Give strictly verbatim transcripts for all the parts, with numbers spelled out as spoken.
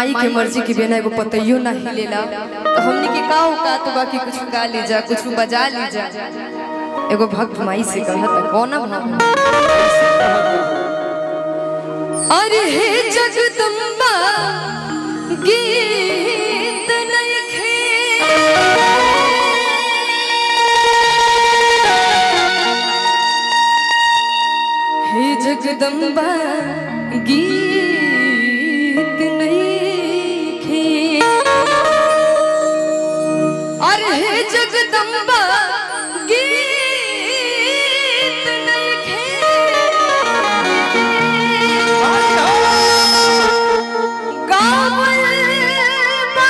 माई के मर्जी के बिना एगो पतइयो ना हिलेला तो हमनी के का औकात तो बाकी कुछ गा ली जा कुछ बजा ली जा। एगो भक्त माई से कहत कौन भाव अरे हे जगदम्बा गीत नयखे हे जगदम्बा गीत नयखे अरे हे जगदम्बा गीत नयखे गावल बा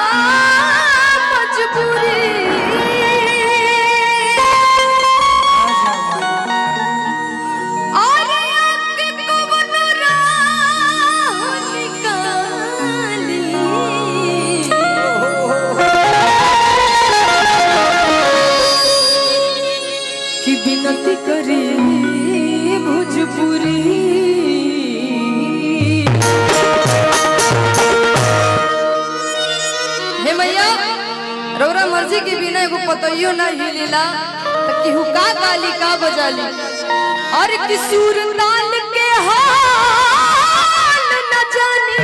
मजबूरी अरे आके कवन राह निकाली कि विनती करे भोजपुरी हे मैया रौरा मर्जी के बिना एगो पतइयो ना हिलेला त केहू का गाली का बजाली और किसूर ताल के हाल न जानी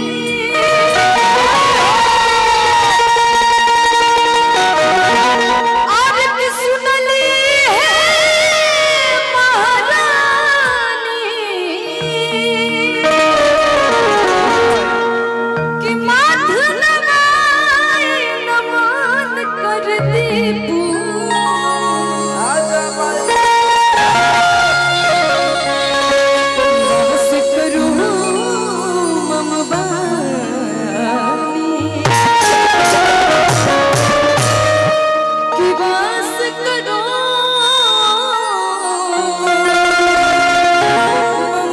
और सुनली है महारानी कि माथ नवाई नमन कर दीपू बस करूं मम बानी कि बस करो मम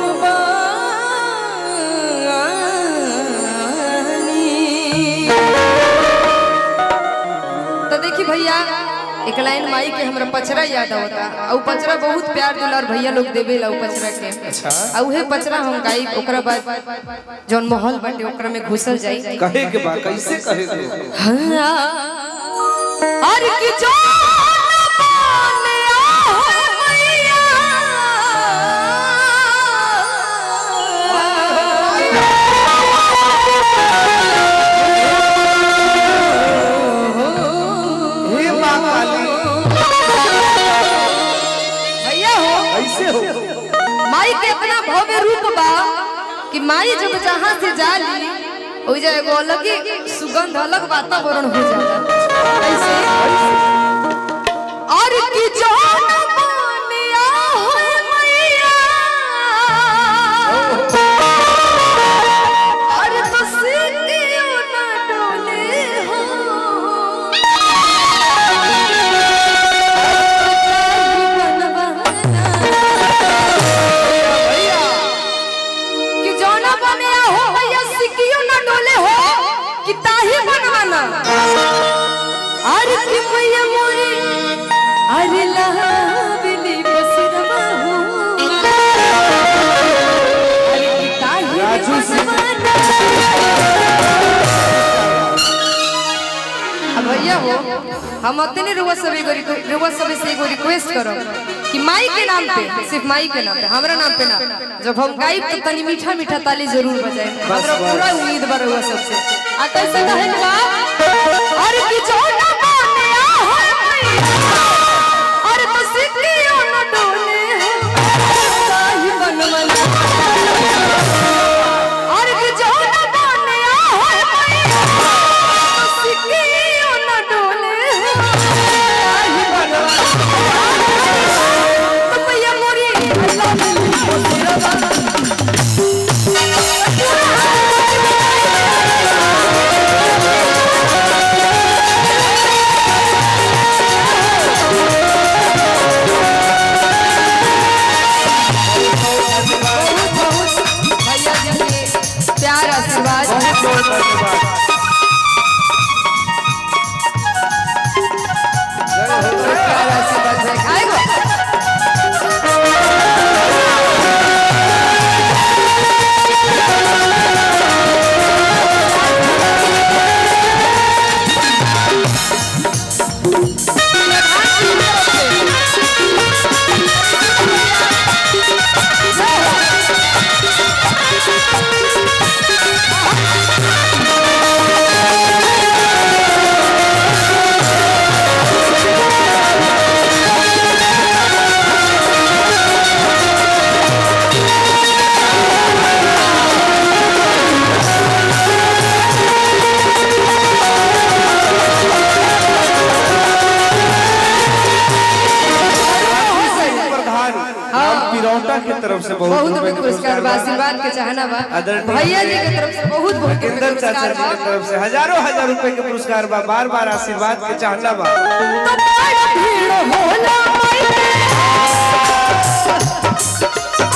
बानी। तो देखी भैया एक लाइन माई के हमरा पचरा याद आवता और पचरा बहुत प्यार दुलार भैया लोग देवेला उ पचरा के। अच्छा आ उहे पचरा हम गाई ओकरा बाद जौन माहौल बाटे ओकरा में घुसल जाई कहे के बा कैसे कहे के हाँ और कि जौन बने आहो मैया हे मां काली भैया हो कैसे हो माई के इतना भव्य रूप बा कि माई जब जहाँ से जाली हो जाए एगो अलग ही सुगंध अलग वातावरण हो जाला ऐसे और कि जौन बने आहो मैया और तो सीतियों ना डोले हो कि जौना बने हो भैया सिकियो ना डोले हो कि ताही बनवाना अरे कि मैया मोरी अरे लावली बसरवा हो अरे कि ताही राजू से- बनवाना। अब भैया हो हम अपने रुआ सब एगो रुआ सब से एगो रिक्वेस्ट करो कि माई के नाम पे सिर्फ माई के नाम पे हमरा नाम पे ना जब हम गाइब तो तनी मीठा मीठा ताली जरूर बजाए हमरा पूरा उम्मीद बा रुआ सबसे आ कैसे कहन बा अरे कि जौना बने आहो मैया अरे तो सिकियो न डोले ताही बनवाना अरे कि जौना बने आहो मैया तो सिकियो न डोले ताही बनवाना तो मैया मोरी अल्लाह मिली बसरवा की तरफ से बहुत बहुत बहुत पुरस्कार बा, आशीर्वाद के चाहना बा, भैया जी की तरफ से बहुत बहुत केंद्र चाचा जी की तरफ से हजारों हजार रुपए के पुरस्कार बा, बार बार आशीर्वाद के चाहना बा। तो भीड़ होला